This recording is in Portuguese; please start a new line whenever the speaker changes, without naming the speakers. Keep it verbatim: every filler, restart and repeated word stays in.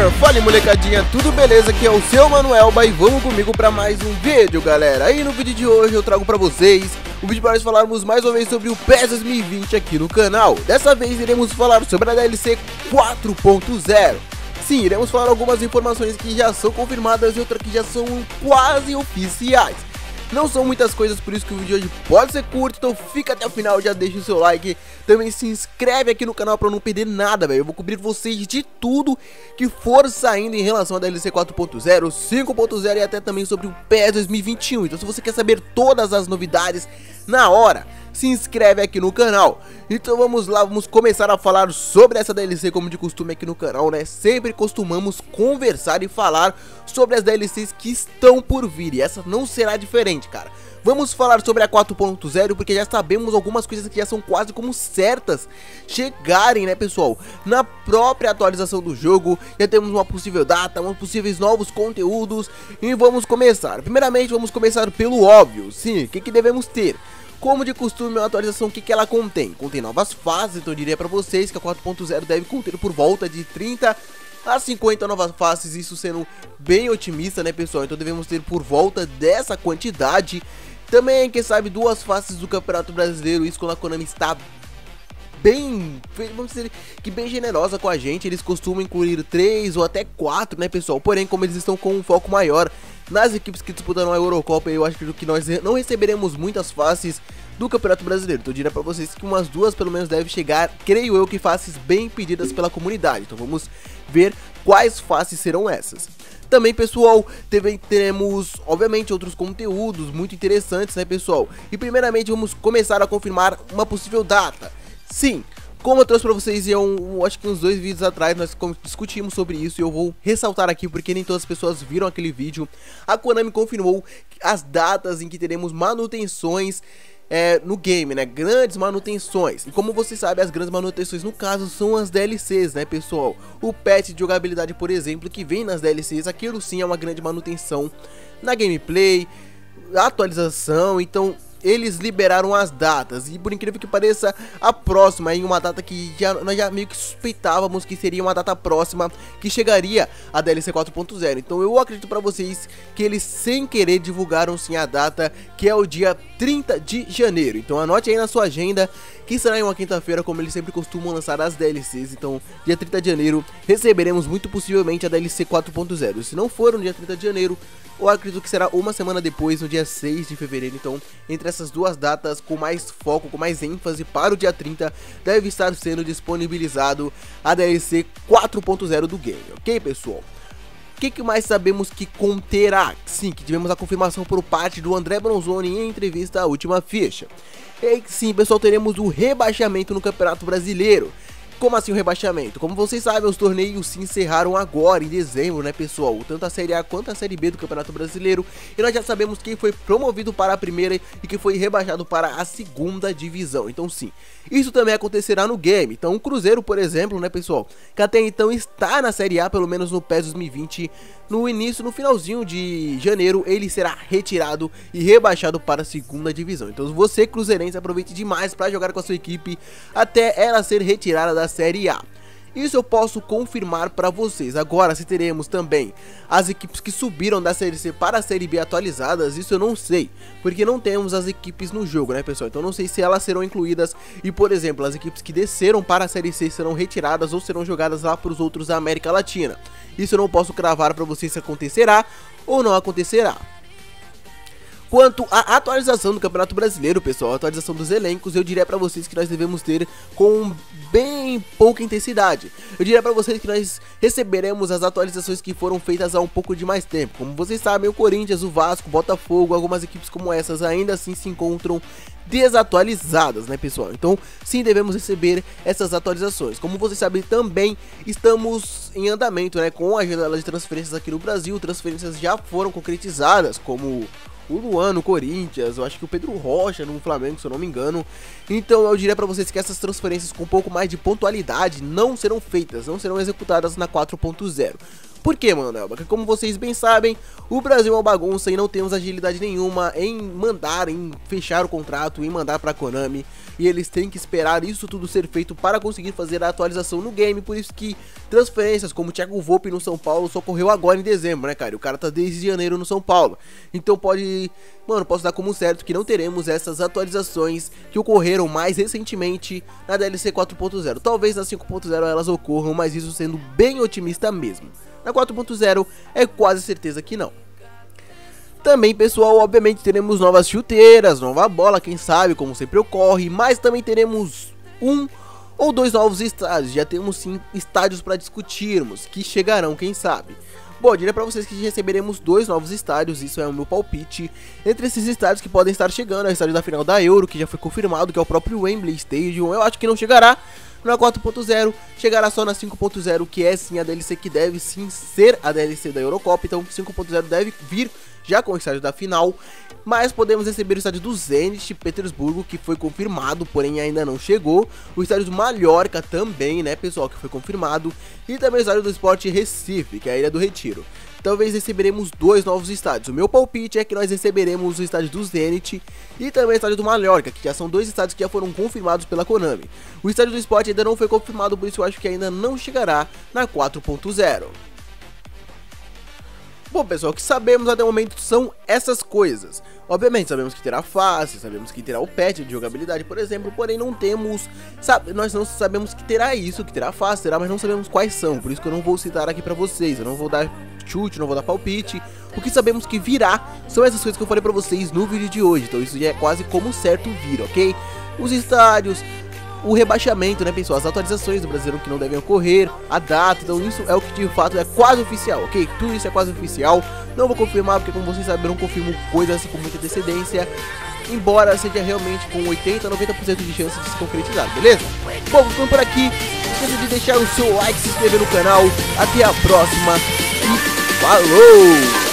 Fala molecadinha, tudo beleza? Aqui é o seu Manuelba e vamos comigo pra mais um vídeo, galera. E no vídeo de hoje eu trago pra vocês o vídeo para nós falarmos mais uma vez sobre o PES dois mil e vinte aqui no canal. Dessa vez iremos falar sobre a D L C quatro ponto zero. Sim, iremos falar algumas informações que já são confirmadas e outras que já são quase oficiais. Não são muitas coisas, por isso que o vídeo de hoje pode ser curto, então fica até o final, já deixa o seu like. Também se inscreve aqui no canal pra não perder nada, velho. Eu vou cobrir vocês de tudo que for saindo em relação a D L C quatro ponto zero, cinco ponto zero e até também sobre o PES dois mil e vinte e um. Então se você quer saber todas as novidades na hora, se inscreve aqui no canal. Então vamos lá, vamos começar a falar sobre essa D L C como de costume aqui no canal, né? Sempre costumamos conversar e falar sobre as D L Cs que estão por vir, e essa não será diferente, cara. Vamos falar sobre a quatro ponto zero porque já sabemos algumas coisas que já são quase como certas chegarem, né, pessoal? Na própria atualização do jogo, já temos uma possível data, uns possíveis novos conteúdos e vamos começar. Primeiramente, vamos começar pelo óbvio. Sim, o que, que devemos ter? Como de costume, uma atualização, o que, que ela contém? Contém novas fases, então eu diria pra vocês que a quatro ponto zero deve conter por volta de trinta a cinquenta novas faces, isso sendo bem otimista, né, pessoal? Então devemos ter por volta dessa quantidade. Também, quem sabe, duas faces do Campeonato Brasileiro, isso quando a Konami está bem, vamos dizer que bem generosa com a gente. Eles costumam incluir três ou até quatro, né, pessoal? Porém, como eles estão com um foco maior nas equipes que disputam a Eurocopa, eu acho que nós não receberemos muitas faces do Campeonato Brasileiro. Então eu diria pra vocês que umas duas pelo menos devem chegar, creio eu, que faces bem pedidas pela comunidade. Então vamos ver quais faces serão essas. Também, pessoal, também teremos, obviamente, outros conteúdos muito interessantes, né, pessoal? E primeiramente vamos começar a confirmar uma possível data. Sim, como eu trouxe pra vocês em um, acho que uns dois vídeos atrás, nós discutimos sobre isso e eu vou ressaltar aqui porque nem todas as pessoas viram aquele vídeo. A Konami confirmou as datas em que teremos manutenções É, no game, né, grandes manutenções. E como vocês sabem, as grandes manutenções no caso são as D L Cs, né, pessoal? O patch de jogabilidade, por exemplo, que vem nas D L Cs, aquilo sim é uma grande manutenção na gameplay, atualização. Então eles liberaram as datas e, por incrível que pareça, a próxima em uma data que já, nós já meio que suspeitávamos que seria uma data próxima que chegaria a D L C quatro ponto zero. Então eu acredito pra vocês que eles sem querer divulgaram sim a data, que é o dia trinta de janeiro. Então anote aí na sua agenda que será em uma quinta-feira, como eles sempre costumam lançar as D L Cs. Então dia trinta de janeiro receberemos muito possivelmente a D L C quatro ponto zero. Se não for no dia trinta de janeiro, eu acredito que será uma semana depois, no dia seis de fevereiro. Então, entre essas duas datas, com mais foco, com mais ênfase para o dia trinta, deve estar sendo disponibilizado a D L C quatro ponto zero do game, ok, pessoal? O que, que mais sabemos que conterá? Sim, que tivemos a confirmação por parte do André Bronzoni em entrevista à Última Ficha. E sim, pessoal, teremos o rebaixamento no Campeonato Brasileiro. Como assim o rebaixamento? Como vocês sabem, os torneios se encerraram agora em dezembro, né, pessoal? Tanto a Série A quanto a Série B do Campeonato Brasileiro. E nós já sabemos quem foi promovido para a primeira e quem foi rebaixado para a segunda divisão. Então sim, isso também acontecerá no game. Então o Cruzeiro, por exemplo, né, pessoal, que até então está na Série A, pelo menos no PES dois mil e vinte, no início, no finalzinho de janeiro, ele será retirado e rebaixado para a segunda divisão. Então você, cruzeirense, aproveite demais para jogar com a sua equipe até ela ser retirada da Série A. Isso eu posso confirmar para vocês. Agora, se teremos também as equipes que subiram da Série C para a Série B atualizadas, isso eu não sei, porque não temos as equipes no jogo, né, pessoal? Então não sei se elas serão incluídas e, por exemplo, as equipes que desceram para a Série C serão retiradas ou serão jogadas lá para os outros da América Latina. Isso eu não posso cravar para vocês se acontecerá ou não acontecerá. Quanto à atualização do Campeonato Brasileiro, pessoal, a atualização dos elencos, eu diria pra vocês que nós devemos ter com bem pouca intensidade. Eu diria pra vocês que nós receberemos as atualizações que foram feitas há um pouco de mais tempo. Como vocês sabem, o Corinthians, o Vasco, o Botafogo, algumas equipes como essas ainda assim se encontram desatualizadas, né, pessoal? Então sim, devemos receber essas atualizações. Como vocês sabem, também estamos em andamento, né, com a janela de transferências aqui no Brasil. Transferências já foram concretizadas, como o Luan no Corinthians, eu acho que o Pedro Rocha no Flamengo, se eu não me engano. Então eu diria pra vocês que essas transferências com um pouco mais de pontualidade não serão feitas, não serão executadas na quatro ponto zero. Por que, Manuel? Porque como vocês bem sabem, o Brasil é uma bagunça e não temos agilidade nenhuma em mandar, em fechar o contrato, em mandar pra Konami. E eles têm que esperar isso tudo ser feito para conseguir fazer a atualização no game. Por isso que transferências como o Thiago Volpi no São Paulo só ocorreu agora em dezembro, né, cara? E o cara tá desde janeiro no São Paulo. Então pode... Mano, posso dar como certo que não teremos essas atualizações que ocorreram mais recentemente na D L C quatro ponto zero. Talvez na cinco ponto zero elas ocorram, mas isso sendo bem otimista mesmo. Na quatro ponto zero é quase certeza que não. Também, pessoal, obviamente teremos novas chuteiras, nova bola, quem sabe, como sempre ocorre. Mas também teremos um ou dois novos estádios. Já temos sim estádios para discutirmos, que chegarão, quem sabe. Bom, eu diria pra vocês que receberemos dois novos estádios, isso é o meu palpite. Entre esses estádios que podem estar chegando, é o estádio da final da Euro, que já foi confirmado, que é o próprio Wembley Stadium. Eu acho que não chegará na quatro ponto zero, chegará só na cinco ponto zero, que é sim a D L C que deve sim ser a D L C da Eurocopa. Então cinco ponto zero deve vir já com o estádio da final. Mas podemos receber o estádio do Zenit Petersburgo, que foi confirmado, porém ainda não chegou. O estádio do Mallorca também, né, pessoal, que foi confirmado. E também o estádio do Sport Recife, que é a Ilha do Retiro. Talvez receberemos dois novos estádios. O meu palpite é que nós receberemos o estádio do Zenit e também o estádio do Mallorca, que já são dois estádios que já foram confirmados pela Konami. O estádio do Sport ainda não foi confirmado, por isso eu acho que ainda não chegará na quatro ponto zero. Bom, pessoal, o que sabemos até o momento são essas coisas. Obviamente, sabemos que terá face, sabemos que terá o patch de jogabilidade, por exemplo, porém não temos, sabe, nós não sabemos que terá isso, que terá face, terá, mas não sabemos quais são, por isso que eu não vou citar aqui pra vocês, eu não vou dar chute, não vou dar palpite. O que sabemos que virá são essas coisas que eu falei pra vocês no vídeo de hoje, então isso já é quase como certo vir, ok? Os estádios, o rebaixamento, né, pessoal, as atualizações do Brasileirão que não devem ocorrer, a data, então isso é o que de fato é quase oficial, ok? Tudo isso é quase oficial, não vou confirmar porque, como vocês sabem, eu não confirmo coisas assim com muita antecedência, embora seja realmente com oitenta a noventa por cento de chance de se concretizar, beleza? Bom, ficando por aqui, não esqueça de deixar o seu like, se inscrever no canal, até a próxima e falou!